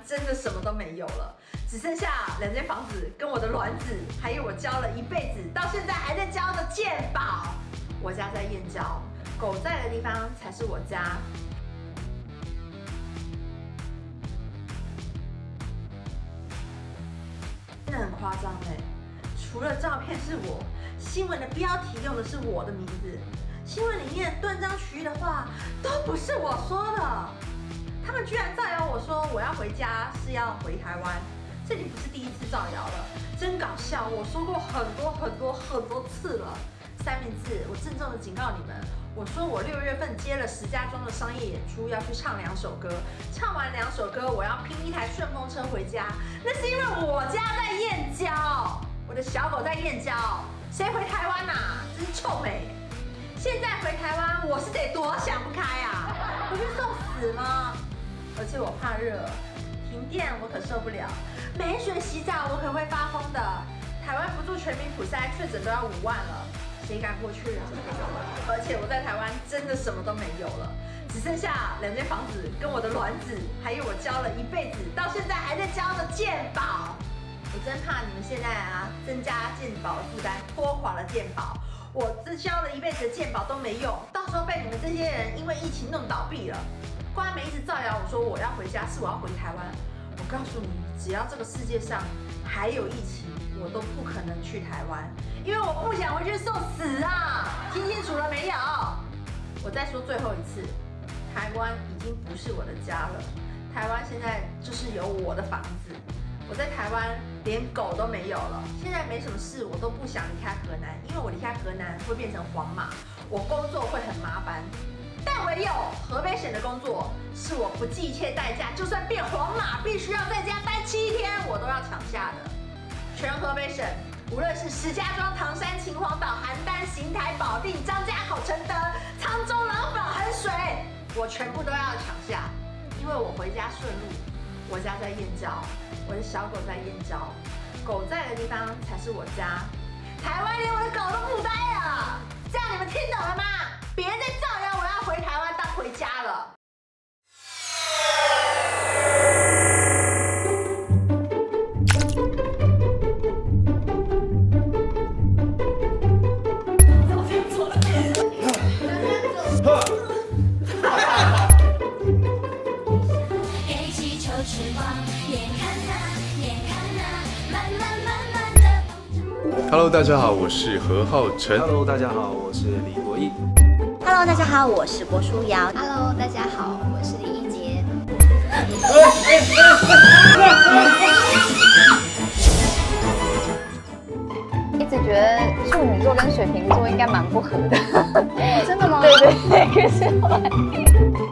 真的什么都没有了，只剩下2间房子跟我的卵子，还有我交了一辈子到现在还在交的健保。我家在燕郊，狗在的地方才是我家。真的很夸张哎！除了照片是我，新闻的标题用的是我的名字，新闻里面断章取义的话都不是我说的。他们居然造谣我说我要回家是要回台湾，这里不是第一次造谣了，真搞笑！我说过很多次了。三明治，我郑重的警告你们，我说我6月份接了石家庄的商业演出，要去唱2首歌，唱完2首歌，我要拼一台顺风车回家。那是因为我家在燕郊，我的小狗在燕郊，谁回台湾啊？真是臭美！现在回台湾，我是得多想不开啊！我去送死吗？而且我怕热，停电我可受不了，没水洗澡我可会发疯的。台湾不住全民普筛，确诊都要5万了。谁敢过去啊？而且我在台湾真的什么都没有了，只剩下2间房子跟我的卵子，还有我交了一辈子到现在还在交的健保。我真怕你们现在增加健保负担，拖垮了健保。我这交了一辈子的健保都没用，到时候被你们这些人因为疫情弄倒闭了。官媒一直造谣我说我要回家，是我要回台湾。我告诉你，只要这个世界上还有疫情，我都不可能去台湾，因为我不想回去受死啊！听清楚了没有？我再说最后一次，台湾已经不是我的家了，台湾现在就是有我的房子。我在台湾连狗都没有了，现在没什么事，我都不想离开河南，因为我离开河南会变成黄马，我工作会很麻烦。但唯有河北省的工作是我不计一切代价，就算变黄马，必须要在家待7天，我都要抢下的。全河北省，无论是石家庄、唐山、秦皇岛、邯郸、邢台、保定、张家口、承德、沧州、廊坊、衡水，我全部都要抢下，因为我回家顺路。我家在燕郊，我的小狗在燕郊，狗在的地方才是我家。台湾连我的狗都不待了，这样你们听懂了吗？别再造谣我要回台湾当回家了。 Hello， 大家好，我是何浩晨。 Hello， 大家好，我是李国毅。 Hello， 大家好，我是郭书瑶。 Hello， 大家好，我是李一洁。 一直觉得处女座跟水瓶座应该蛮不合的。 真的吗？ 对，可是后来。